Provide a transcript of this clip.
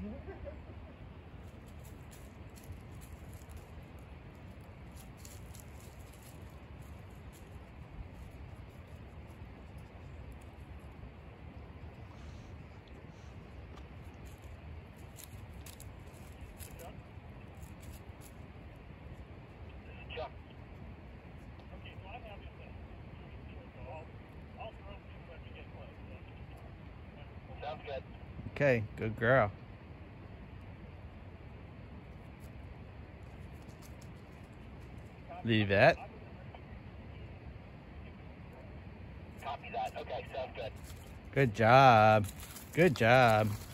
Okay, good girl. Leave it. Copy that. Okay, sounds good. Good job. Good job.